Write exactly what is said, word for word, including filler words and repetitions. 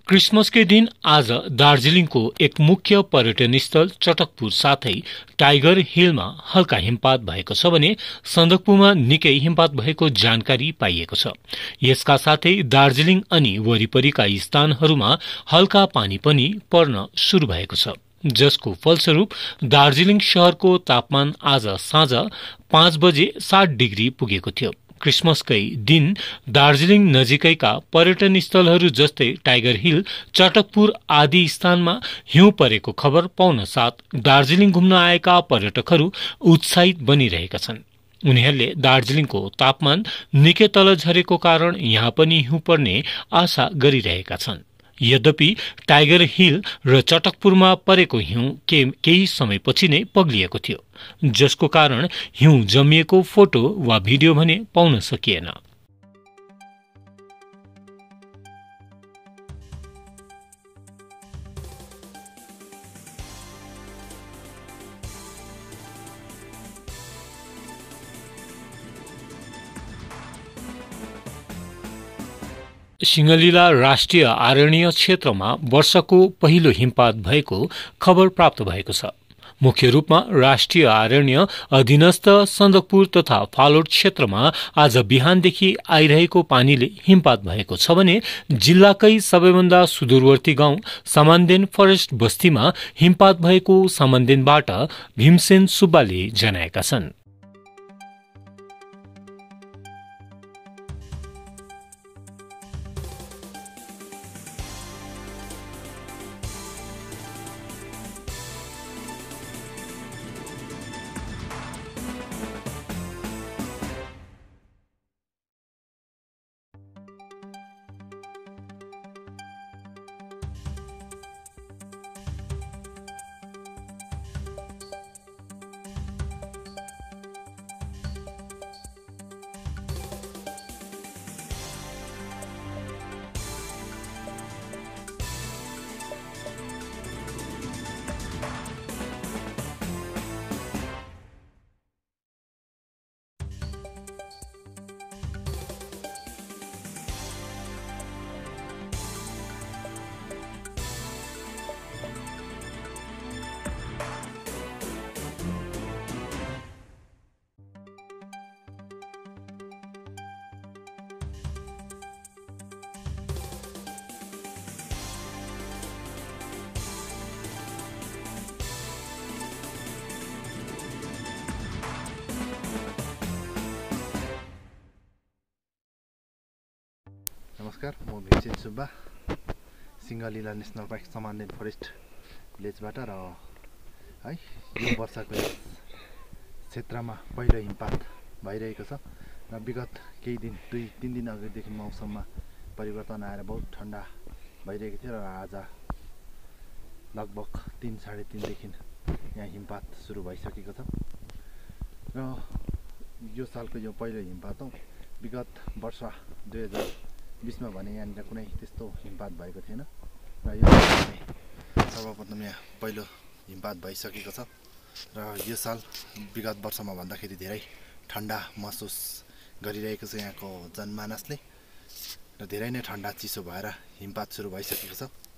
Christmas के दिन आज दार्जिलिङको एक मुख्य पर्यटन स्थल चटकपुर साथै टाइगर हिलमा हल्का हिमपात भएको छ भने सन्दकपुरमा निकै हिमपात भएको जानकारी पाइएको छ। यसका साथै दार्जिलिङ अनि वरिपरिका स्थानहरूमा हल्का पानी पनि पर्न शुरू भएको छ, जसको फलस्वरूप दार्जिलिङ शहरको तापमान आज साँझ पाँच बजे सात डिग्री पुगेको थियो। क्रिसमसकै दिन दार्जिलिङ नजिकैका पर्यटन स्थलहरू जस्तै टाइगर हिल, चटकपुर आदि स्थानमा हिउँ परेको खबर पाउन साथ दार्जिलिङ घुम्न आएका पर्यटकहरू उत्साहित बनिरहेका छन्। उनीहरूले दार्जिलिङको तापमान निकै तल झरेको कारण यहाँ पनि हिउँ पर्ने आशा गरिरहेका छन्। यद्यपि टाइगर हिल र चटकपुरमा परेको हिउँ के केही समयपछि नै पग्लिएको थियो, जसको कारण हिउँ जमिएको फोटो वा भिडियो भने पाउन सकिएन। सिंहलीला राष्ट्रिय आरण्य क्षेत्रमा वर्षको पहिलो हिमपात भएको खबर प्राप्त भएको छ। मुख्य रूपमा राष्ट्रिय आरण्य अधीनस्थ सन्दकपुर तथा फालोट क्षेत्रमा आज बिहानदेखि आइरहेको पानीले हिमपात भएको छ भने जिल्लाकै सबैभन्दा सुदूरवर्ती गाउँ सामान्देन फरेस्ट बस्तीमा हिमपात भएको सामान्देनबाट भीमसेन सुब्बाले जनाएका छन्। नमस्कार, म Bhimsen Subba Singalila national park Samanden forest भिलेजबाट र है यो वर्षको क्षेत्रमा पहिलो हिमपात भइरहेको छ र विगत केही दिन दुई तीन दिन अगाडिदेखि मौसममा परिवर्तन आएर बहुत ठन्डा भइरहेको थियो र आज लगभग तीन साढे तीनदेखि यहाँ हिमपात सुरु भइसकेको छ र यो सालको यो पहिलो हिमपात हो। विगत वर्ष दुई हजार बिसमा भने यहाँनिर कुनै त्यस्तो हिमपात भएको थिएन र यो सर्वप्रथम यहाँ पहिलो हिमपात भइसकेको छ र यो साल विगत वर्षमा भन्दाखेरि धेरै ठन्डा महसुस गरिरहेको छ यहाँको जनमानसले र धेरै नै ठन्डा चिसो भएर हिमपात सुरु भइसकेको छ।